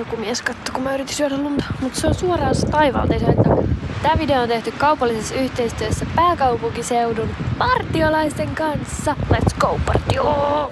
joku mies katsoi, kun mä yritin syödä lunta. Mutta se on suoraan taivaalta. Tää video on tehty kaupallisessa yhteistyössä pääkaupunkiseudun partiolaisten kanssa. Let's go, partio!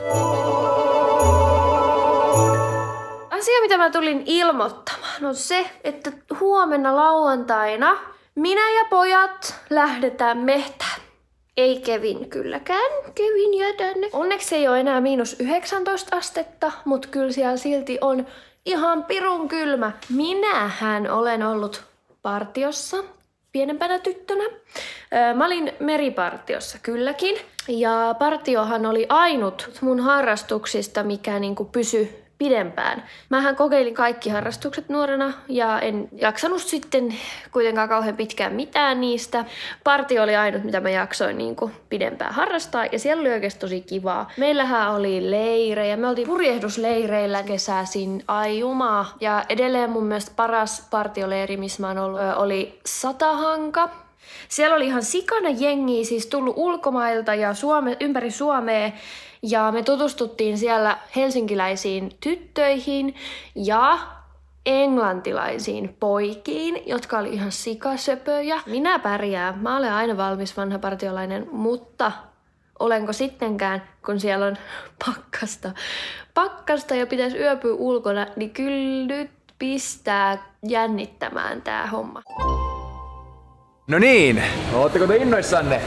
Asia, mitä mä tulin ilmoittamaan, on se, että huomenna lauantaina minä ja pojat lähdetään mehtään. Ei Kevin kylläkään. Kevin jää tänne. Onneksi ei ole enää -19 astetta, mutta kyllä siellä silti on ihan pirun kylmä. Minähän olen ollut partiossa pienempänä tyttönä. Mä olin meripartiossa kylläkin. Ja partiohan oli ainut mun harrastuksista, mikä niinku pysyi pidempään. Mähän kokeilin kaikki harrastukset nuorena ja en jaksanut sitten kuitenkaan kauhean pitkään mitään niistä. Partio oli ainut, mitä mä jaksoin niinku pidempään harrastaa ja siellä oli oikeasti tosi kivaa. Meillähän oli leirejä, me oltiin purjehdusleireillä kesäisin, ai jumaa. Ja edelleen mun mielestä paras partioleiri, missä mä oon ollut, oli Satahanka. Siellä oli ihan sikana jengiä, siis tullut ulkomailta ja ympäri Suomea. Ja me tutustuttiin siellä helsinkiläisiin tyttöihin ja englantilaisiin poikiin, jotka oli ihan sikasöpöjä. Minä pärjään. Mä olen aina valmis vanha partiolainen, mutta olenko sittenkään, kun siellä on pakkasta ja pitäisi yöpyä ulkona, niin kyllä nyt pistää jännittämään tää homma. No niin, ootteko te innoissanne?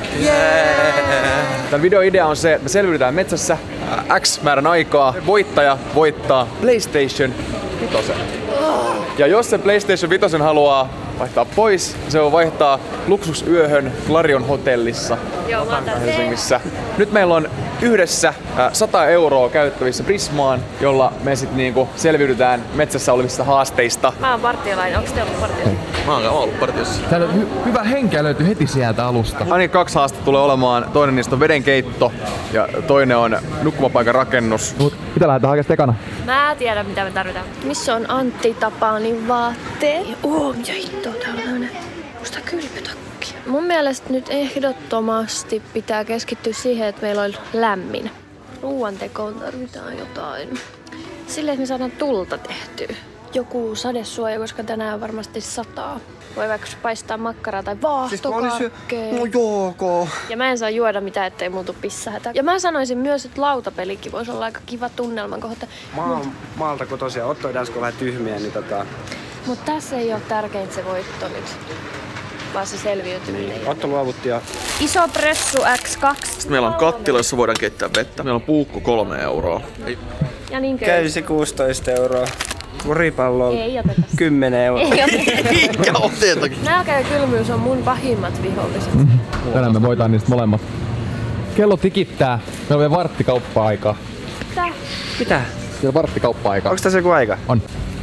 Tämän videon idea on se, että me selviydytään metsässä X määrän aikaa. Voittaja voittaa PlayStation 5. Ja jos se PlayStation 5 haluaa vaihtaa pois, se voi vaihtaa luksusyöhön Clarion hotellissa Helsingissä. Nyt meillä on yhdessä 100 € käyttävissä Prismaan, jolla me sitten niinku selviydytään metsässä olevista haasteista. Mä oon partiolainen. Onks te ollut partiossa? Mä oon ollut partiossa. Täällä hyvä henkeä löytyy heti sieltä alusta. Ainakin 2 haastetta tulee olemaan. Toinen niistä on vedenkeitto ja toinen on nukkumapaikan rakennus. Mitä lähdetään hakemaan ekana? Mä tiedän, mitä me tarvitaan. Missä on Antti Tapanin vaatteet? Mitä hittoa, täällä on tämmönen musta kylpytakki. Mun mielestä nyt ehdottomasti pitää keskittyä siihen, että meillä on lämmin. Ruuantekoon tarvitaan jotain. Silleen, että me saadaan tulta tehtyä. Joku sadesuoja, koska tänään varmasti sataa. Voi vaikka paistaa makkaraa tai vaahtokakkeja. No jooko. Ja mä en saa juoda mitään, ettei muutu pissahätä. Ja mä sanoisin myös, että lautapelikin voisi olla aika kiva tunnelman kohta. Mä oon maalta kotoisin. Otto on vähän tyhmiä, niin Mut tässä ei oo tärkeintä se voitto nyt. Vaan se selviytyminen. Otto luovutti ja... Iso pressu X2. Sitten meillä on kattila, jossa voidaan keittää vettä. Meillä on puukko 3 €. Ja niin Köysi 16 €. Kuripallo ei oteta. 10 €. Eikä oteta. Nälkä ja kylmyys on mun pahimmat viholliset. Tänään me voitaan niistä molemmat. Kello tikittää. Meillä on vielä varttikauppa-aikaa. Mitä? Vielä varttikauppa-aikaa. Onks tässä joku aika? On.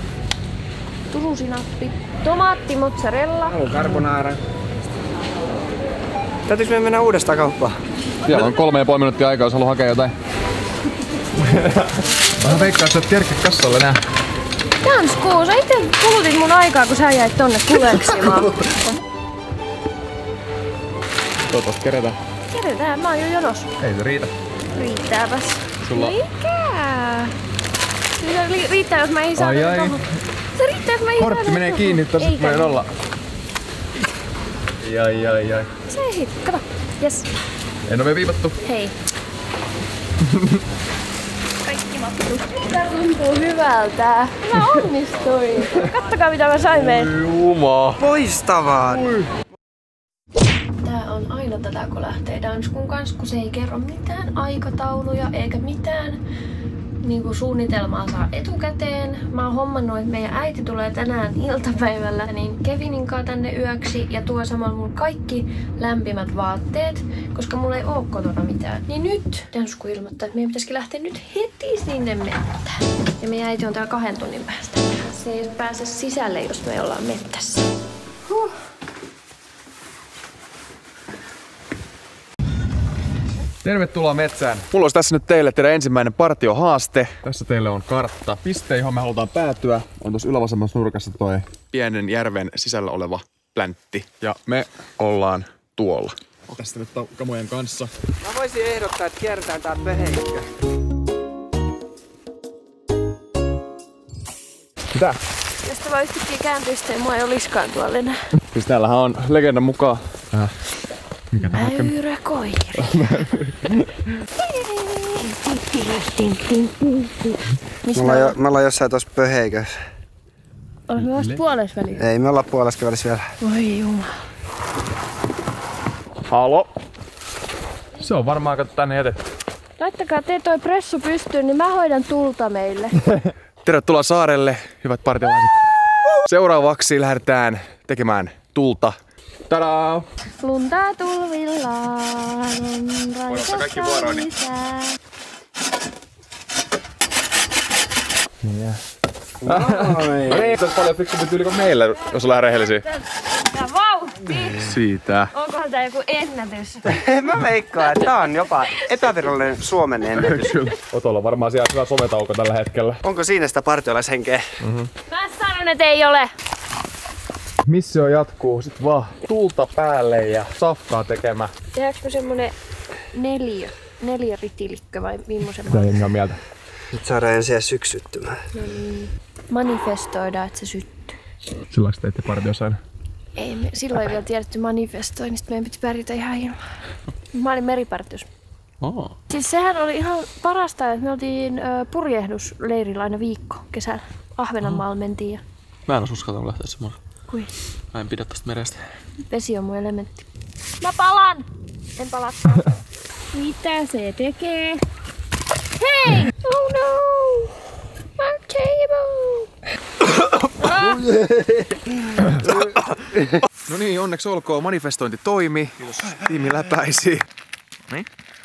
Turusinappi. Tomaatti, mozzarella. Halu carbonara. Täytyis meidän mennä uudestaan kauppaan? Siellä on 3,5 minuuttia aikaa, jos haluaa hakea jotain. Mä veikkaan, että sä et kerkeä kassalle nää. Jansku, sä ite kulutit mun aikaa, kun sä jäit tonne kuleksimaan. Toivottavasti kerätään. Kerätään, mä oon jo jonos. Ei se riitä. Riittääpäs. Sulla... Mikä? Riittää, jos mä ei saa ai. Se riittää, jos mä ei saa. Kortti menee kiinni, tossa menee olla. Ai. Se ei hit, kato. Jes. En oo vielä viivattu. Hei. Kaikki mattu. Tää tuntuu hyvältä. Mä onnistuin. Kattokaa mitä mä sain Juma. Loistavaa! Tää on aina tätä, kun lähtee Danskun kanssa, kun se ei kerro mitään aikatauluja eikä mitään niinku suunnitelmaa saa etukäteen. Mä oon hommannut, että meidän äiti tulee tänään iltapäivällä niin Kevinin kanssa tänne yöksi ja tuo samalla mun kaikki lämpimät vaatteet, koska mulla ei oo kotona mitään. Niin nyt Dansku ilmoittaa, että meidän pitäisikin lähteä nyt heti sinne mettään. Ja meidän äiti on täällä 2 tunnin päästä. Se ei pääse sisälle, jos me ollaan mettässä. Tervetuloa metsään. Mulla olisi tässä nyt teille teidän ensimmäinen partiohaaste. Tässä teille on kartta. Piste, johon me halutaan päätyä. On tuossa ylävasemmassa nurkassa toi pienen järven sisällä oleva pläntti. Ja me ollaan tuolla. Tästä nyt kamojen kanssa. Mä voisin ehdottaa, että kierretään tää peheikkö. Mitä? Jos tämä yhtäkkiä kääntyisi, mua ei olisikaan tuolla enää. Siis täällähän on legendan mukaan. Mikä tää vaikka? Mäyräkoiri. Me ollaan jossain tossa pöheikössä. Olemme vasta puolessa välissä. Ei, me ollaan puolessa välissä vielä. Voi jumala. Halo? Se on varmaan kato tänne jätetty. Laittakaa te toi pressu pystyyn, niin mä hoidan tulta meille. Tervetuloa saarelle, hyvät partiolaiset. Seuraavaksi lähdetään tekemään tulta. Tadaa! Luntaa tulvillaan, on kaikki vuoroon, niin. lisää. Niin, se on paljon fiksumpi tyyli kuin meillä, jos ollaan rehellisiä. Ja vauhti! Siitä. Onkohan tää joku ennätys? Mä veikkaan, että tää on jopa epävirallinen Suomen ennätys. Otolla on varmaan siellä hyvä sometauko tällä hetkellä. Onko siinä sitä partiolaishenkeä? Mä sanon, et ei ole. Missio jatkuu sit vaan tulta päälle ja safkaa tekemään. Tehdäänkö semmonen neljä ritilikkö vai millaisen? Mitä jengi on mieltä? Nyt saadaan ensin syksyttymään. Manifestoidaan, että se syttyy. Sillaiksi teitte partiossa aina? Ei, silloin ei vielä tiedetty manifestoinnista, meidän piti pärjätä ihan ilman. Mä olin meripartiossa. Oh. Siis sehän oli ihan parasta, että me oltiin purjehdusleirillä aina viikko kesällä. Ahvenanmaalla mentiin ja... Mä en ois uskaltanut lähteä semmoinen. Kui? Mä en pidä tästä merestä. Vesi on mun elementti. Mä palan! En palakaan. Mitä se tekee? Hei! Oh no! My table! No niin, onneksi olkoon. Manifestointi toimi. Tiimi läpäisi. Niin?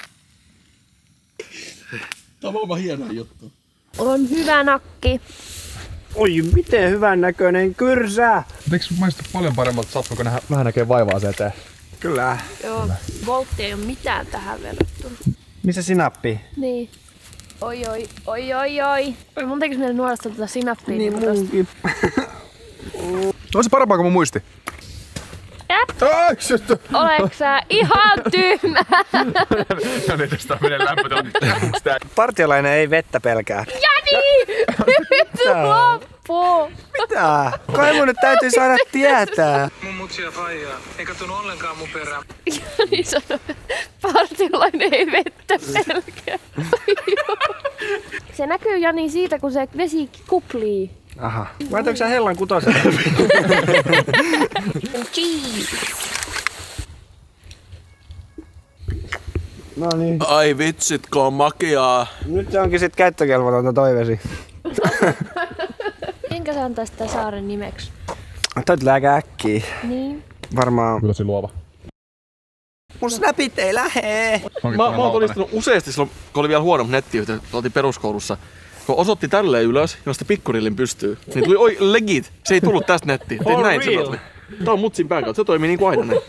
Tää on vaan hieno juttu. On hyvä nakki. Oi, miten hyvän näköinen kyrsä! Eikö maistu paljon paremmalta sattu, kun vähän näkee vaivaa se eteen? Kyllä. Joo, voltti ei oo mitään tähän verrattuna. Missä sinappi? Niin. Oi. Mun tekis meille nuorasta tätä sinappia. Niin munkin. On se parempaa kuin mun muisti. Jep. Ai, sytty! Oleks sä ihan tyhmä? No niin, tästä menee lämpötila. Partiolainen ei vettä pelkää. Jani! Nyt loppu! Mitä? Kai mun nyt täytyy saada tietää. Mun mutsi ja faijaa. Ei kattonut ollenkaan mun perään. Jani sanoi, partiolainen ei vettä pelkää. Se näkyy, Jani, siitä kun se vesi kuplii. Aha. Laitoinko sä hellan kutosen? No niin. Ai vitsit, kun on makeaa. Nyt se onkin sit käyttökelvotonta toi vesi. Enkä sä antaa sitä saaren nimeksi? Toi tulee aika äkkiä. Niin. Varmaan. Kyllä tosi luova. Mun snapit ei lähe! Mä oon todistanut useasti silloin, kun oli vielä huono nettiyhteys, kun oltiin peruskoulussa. Kun osoitti tälleen ylös, josta pikkurillin pystyy, niin tuli legit. Se ei tullut tästä nettiin. Tein näin se tuli. Tää on mutsin pään kautta. Se toimii niin kuin aina näin.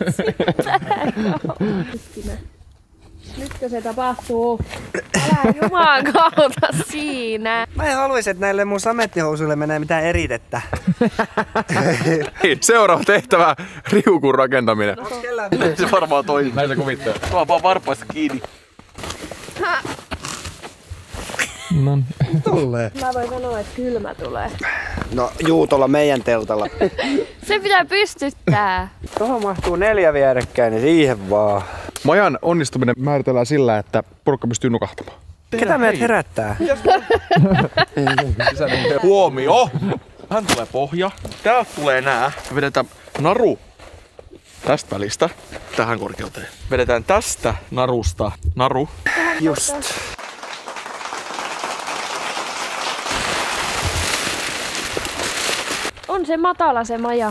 Nytkö se tapahtuu? Älä juman kautta siinä. Mä en haluais, että näille mun samettihousuille menee mitään eritettä. Seuraava tehtävä, riukun rakentaminen. Se varmaan toimii. Näin se kuvittaa. Tuo vaan varpaista kiinni. No. Tulee. Mä voin sanoa, että kylmä tulee. No Juutolla meidän teltalla. Se pitää pystyttää. Tuohon mahtuu 4 vierekkäin, niin siihen vaan. Majan onnistuminen määritellään sillä, että porukka pystyy nukahtamaan. Ketä meidät herättää? Huomio! Hän tulee pohja. Täältä tulee nää. Me vedetään naru tästä välistä tähän korkeuteen. Vedetään tästä narusta naru. Just. On se matala se maja.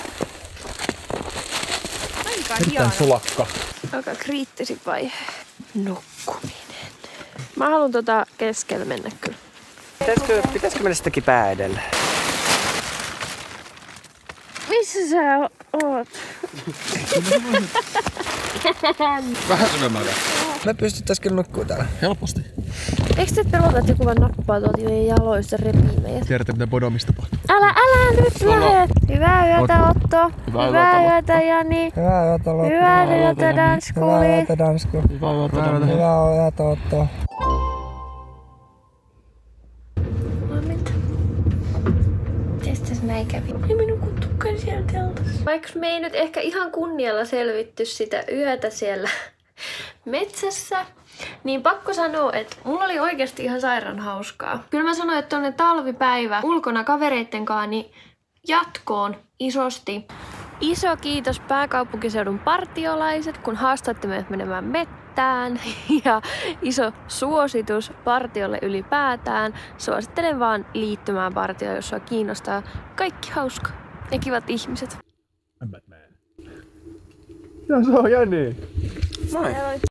Aika hieno. Sulakka. Aika kriittisin vaihe. Nukkuminen. Mä haluan keskellä mennä kyllä. Pitäisikö mennä sitäkin pää edellä? Missä sä oot? Vähän syvemmällä. Me pystyttäis kyllä nukkuu täällä. Helposti. Eikö te pelota, että joku vaan nappaa tuolta meidän jaloista repii meidät? Tiedätte, mitä Bodomissa tapahtuu. Älä nyt lähde! Hyvää yötä Otto! Hyvää yötä Jani! Hyvää yötä Lotta. Hyvää yötä Danskuli! Hyvää yötä Dansku. Hyvää yötä Otto. näin kävi. Ja minun kutukkaan siellä teltassa. Vaikka me ei nyt ehkä ihan kunnialla selvitty sitä yötä siellä metsässä, niin pakko sanoa, että mulla oli oikeasti ihan sairaan hauskaa. Kyllä mä sanoin, että tonne talvipäivä ulkona kavereitten kanssa, niin jatkoon isosti. Iso kiitos pääkaupunkiseudun partiolaiset, kun haastoitte meidät menemään mettään. Ja iso suositus partiolle ylipäätään. Suosittelen vaan liittymään partioon, jos sua kiinnostaa. Kaikki hauska ja kivat ihmiset. Ja se on Jani. Moi.